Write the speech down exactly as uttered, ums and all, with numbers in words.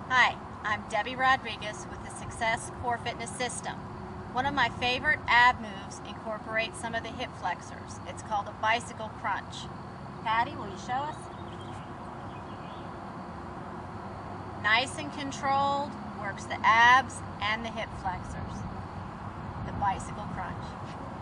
Hi, I'm Debbie Rodriguez with the Success Core Fitness System. One of my favorite ab moves incorporates some of the hip flexors. It's called a bicycle crunch. Patty, will you show us? Nice and controlled, works the abs and the hip flexors. The bicycle crunch.